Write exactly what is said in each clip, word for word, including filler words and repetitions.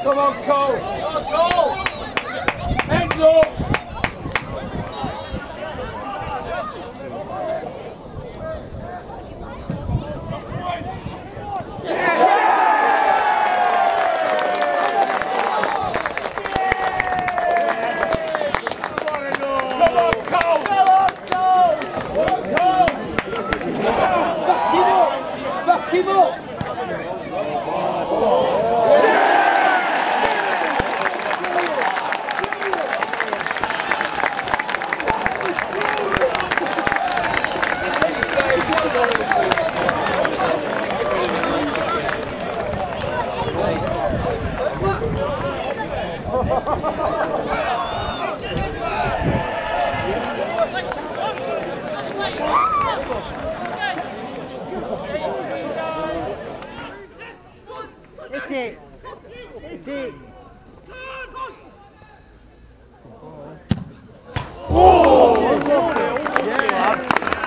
Come on, Cole! Come on, Cole! Hands up! Keep up! Hit it! Hit it! Oh! Yeah!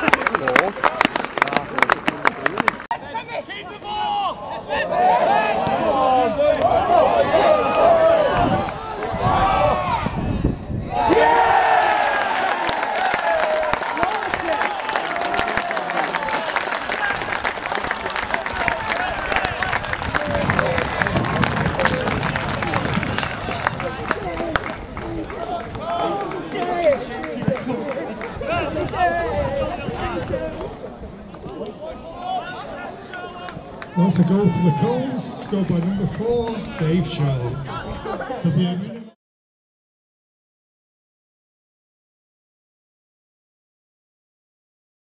Keep the ball! That's a goal for the Coles, scored by number four, Dave Shaw. There'll be a minute